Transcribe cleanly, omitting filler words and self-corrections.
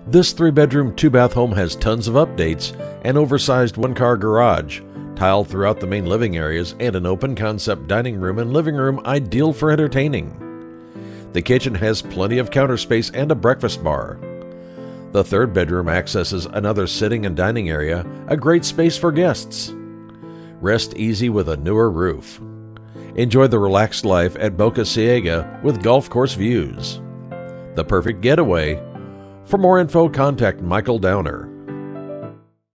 This 3-bedroom, 2-bath home has tons of updates, an oversized 1-car garage, tiled throughout the main living areas, and an open-concept dining room and living room ideal for entertaining. The kitchen has plenty of counter space and a breakfast bar. The 3rd bedroom accesses another sitting and dining area, a great space for guests. Rest easy with a newer roof. Enjoy the relaxed life at Boca Ciega with golf course views. The perfect getaway. For more info, contact Michael Downer.